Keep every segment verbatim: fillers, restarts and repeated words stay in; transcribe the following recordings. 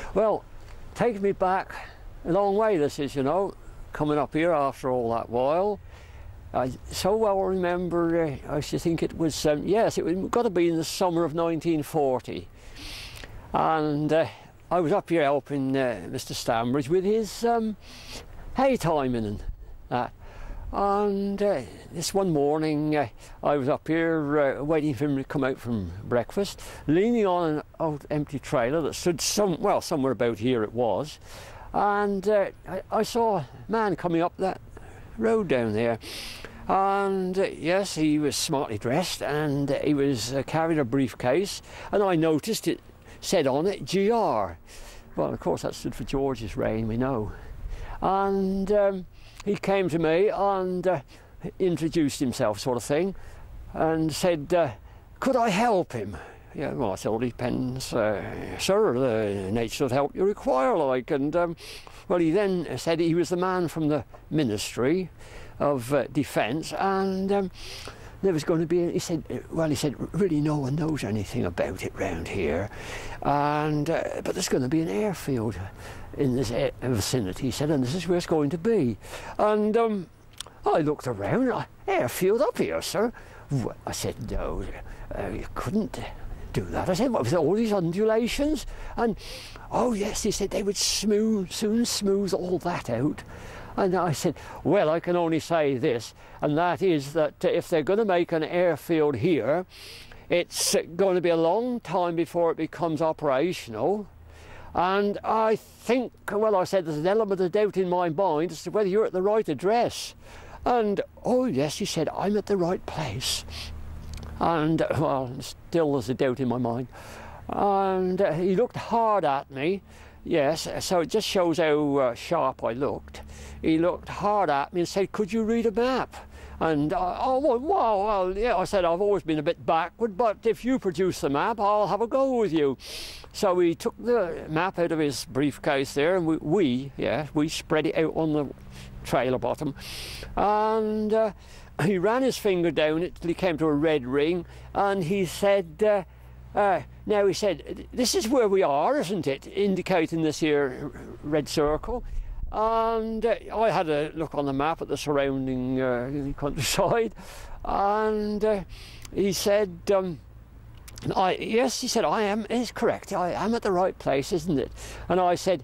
Well, taking me back a long way, this is, you know, coming up here after all that while. I so well remember, uh, I should think it was, um, yes, it was got to be in the summer of nineteen forty. And uh, I was up here helping uh, Mister Stambridge with his um, hay timing and that. And uh, this one morning, uh, I was up here uh, waiting for him to come out from breakfast, leaning on an old empty trailer that stood some, well, somewhere about here it was. And uh, I, I saw a man coming up that road down there. And uh, yes, he was smartly dressed, and uh, he was uh, carrying a briefcase, and I noticed it said on it G R. Well, of course that stood for George's reign, we know. And um, he came to me and uh, introduced himself, sort of thing, and said, uh, could I help him? Yeah, well, I said, well, it depends, uh, sir, the nature of help you require, like. And um, well, he then said he was the man from the Ministry of uh, Defence, and um, there was going to be, he said, well, he said, really no one knows anything about it round here, and uh, but there's going to be an airfield in this air vicinity, he said, and this is where it's going to be. And um, I looked around, I, airfield up here, sir? Well, I said, no, uh, you couldn't do that. I said, what was all these undulations? And, oh yes, he said, they would smooth, soon smooth all that out. And I said, well, I can only say this, and that is that if they're going to make an airfield here, it's going to be a long time before it becomes operational. And I think, well, I said, there's an element of doubt in my mind as to whether you're at the right address. And, oh yes, he said, I'm at the right place. And, well, still there's a doubt in my mind. And uh, he looked hard at me. Yes, so it just shows how uh, sharp I looked. He looked hard at me and said, could you read a map? And, uh, oh, well, well, well, yeah, I said, I've always been a bit backward, but if you produce the map, I'll have a go with you. So he took the map out of his briefcase there, and we, we yeah, we spread it out on the trailer bottom. And uh, he ran his finger down it till he came to a red ring, and he said, uh, uh, now he said, this is where we are, isn't it? Indicating this here red circle. And uh, I had a look on the map at the surrounding uh, countryside, and uh, he said, um, I, yes, he said, I am, it's correct, I am at the right place, isn't it? And I said,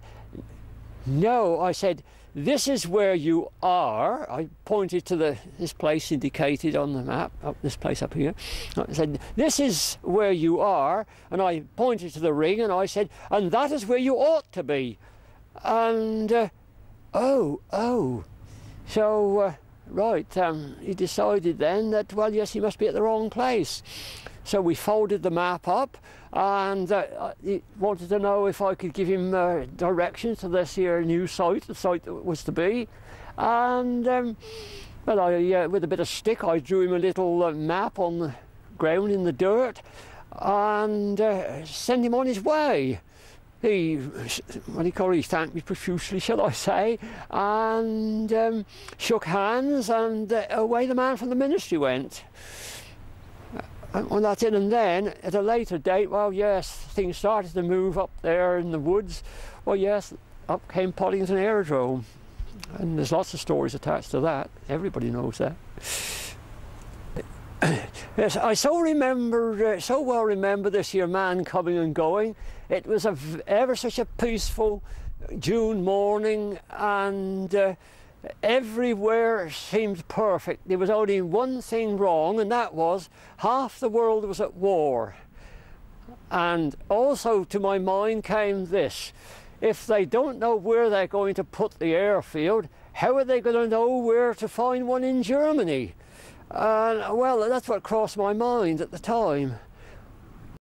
no, I said, this is where you are. I pointed to the this place indicated on the map, up this place up here. I said, this is where you are, and I pointed to the ring, and I said, and that is where you ought to be. And uh, oh, oh, so uh, right, um, he decided then that, well, yes, he must be at the wrong place. So we folded the map up, and uh, he wanted to know if I could give him uh, directions to this here new site, the site that was to be. And, um, well, I, uh, with a bit of stick, I drew him a little uh, map on the ground in the dirt, and uh, sent him on his way. He, what do you call it, he thanked me profusely, shall I say, and um, shook hands, and uh, away the man from the ministry went. And that's it. And then at a later date, well, yes, things started to move up there in the woods. Well, yes, up came Poddington Aerodrome, and there's lots of stories attached to that. Everybody knows that. Yes, I so remember, uh, so well remember this here man coming and going. It was a v ever such a peaceful June morning, and uh, everywhere seemed perfect. There was only one thing wrong, and that was half the world was at war. And also to my mind came this: if they don't know where they're going to put the airfield, how are they going to know where to find one in Germany? And uh, well, that's what crossed my mind at the time.